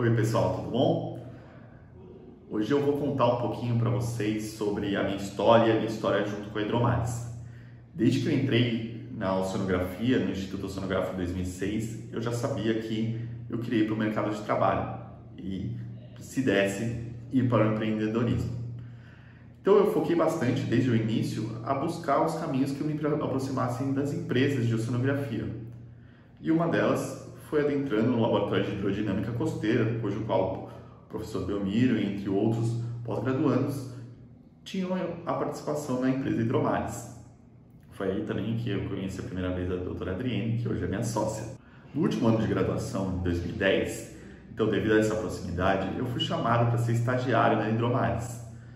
Oi pessoal, tudo bom? Hoje eu vou contar um pouquinho para vocês sobre a minha história junto com a Hidromares. Desde que eu entrei na oceanografia, no Instituto Oceanográfico em 2006, eu já sabia que eu queria ir para o mercado de trabalho e, se desse, ir para o empreendedorismo. Então eu foquei bastante desde o início a buscar os caminhos que me aproximassem das empresas de oceanografia. E uma delas foi adentrando no Laboratório de Hidrodinâmica Costeira, cujo qual o professor Belmiro, entre outros pós-graduandos, tinham a participação na empresa Hidromares. Foi aí também que eu conheci a primeira vez a doutora Adriene, que hoje é minha sócia. No último ano de graduação, em 2010, então devido a essa proximidade, eu fui chamado para ser estagiário na Hidromares.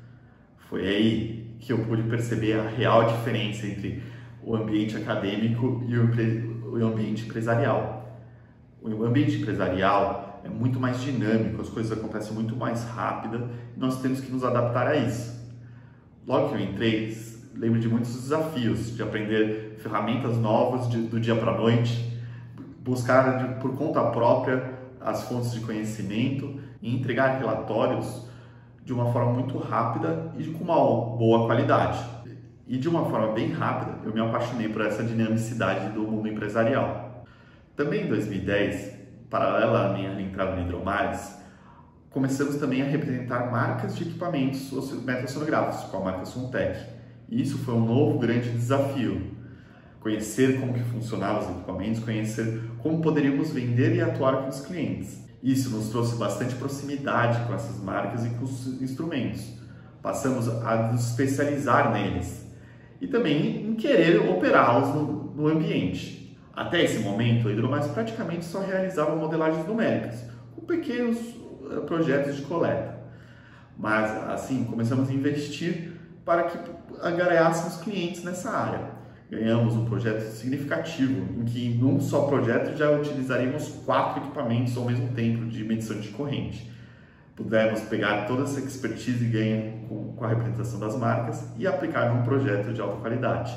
Foi aí que eu pude perceber a real diferença entre o ambiente acadêmico e o ambiente empresarial. O ambiente empresarial é muito mais dinâmico, as coisas acontecem muito mais rápido e nós temos que nos adaptar a isso. Logo que eu entrei, lembro de muitos desafios, de aprender ferramentas novas do dia para a noite, buscar por conta própria as fontes de conhecimento e entregar relatórios de uma forma muito rápida e com uma boa qualidade. E de uma forma bem rápida, eu me apaixonei por essa dinamicidade do mundo empresarial. Também em 2010, paralela à minha entrada na Hidromares, começamos também a representar marcas de equipamentos meta-oceanográficos, com a marca Suntec. E isso foi um novo grande desafio. Conhecer como que funcionavam os equipamentos, conhecer como poderíamos vender e atuar com os clientes. Isso nos trouxe bastante proximidade com essas marcas e com os instrumentos. Passamos a nos especializar neles e também em querer operá-los no ambiente. Até esse momento, a Hidromares praticamente só realizava modelagens numéricas, com pequenos projetos de coleta. Mas, assim, começamos a investir para que angariássemos clientes nessa área. Ganhamos um projeto significativo, em que num só projeto já utilizaríamos 4 equipamentos ao mesmo tempo de medição de corrente. Pudemos pegar toda essa expertise ganha com a representação das marcas e aplicar num projeto de alta qualidade.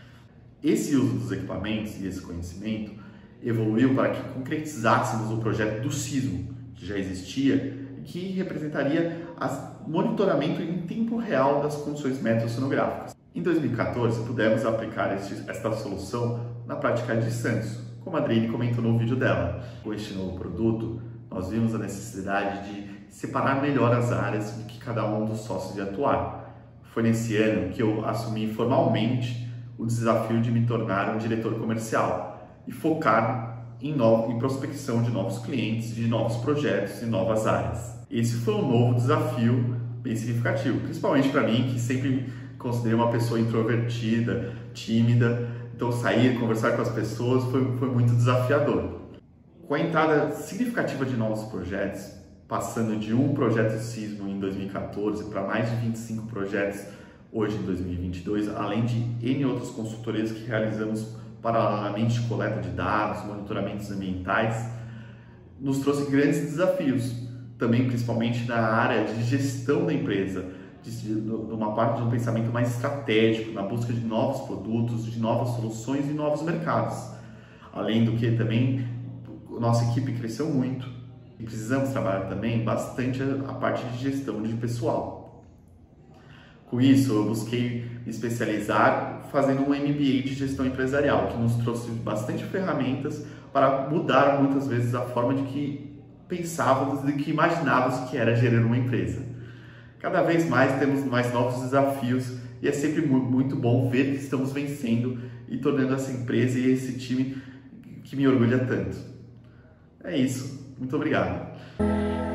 Esse uso dos equipamentos e esse conhecimento evoluiu para que concretizássemos o projeto do Sismo, que já existia e que representaria o monitoramento em tempo real das condições meta-oceanográficas. Em 2014, pudemos aplicar esta solução na prática de Santos, como a Adriene comentou no vídeo dela. Com este novo produto, nós vimos a necessidade de separar melhor as áreas em que cada um dos sócios ia atuar. Foi nesse ano que eu assumi formalmente o desafio de me tornar um diretor comercial e focar em prospecção de novos clientes, de novos projetos e novas áreas. Esse foi um novo desafio bem significativo, principalmente para mim, que sempre considerei uma pessoa introvertida, tímida, então sair, conversar com as pessoas foi muito desafiador. Com a entrada significativa de novos projetos, passando de um projeto de Sismo em 2014 para mais de 25 projetos hoje em 2022, além de N outras consultorias que realizamos paralelamente de coleta de dados, monitoramentos ambientais, nos trouxe grandes desafios, também principalmente na área de gestão da empresa, de uma parte de um pensamento mais estratégico, na busca de novos produtos, de novas soluções e novos mercados. Além do que também, nossa equipe cresceu muito e precisamos trabalhar também bastante a parte de gestão de pessoal. Com isso, eu busquei me especializar fazendo um MBA de gestão empresarial, que nos trouxe bastante ferramentas para mudar muitas vezes a forma de que pensávamos e que imaginávamos que era gerir uma empresa. Cada vez mais temos mais novos desafios e é sempre muito bom ver que estamos vencendo e tornando essa empresa e esse time que me orgulha tanto. É isso. Muito obrigado.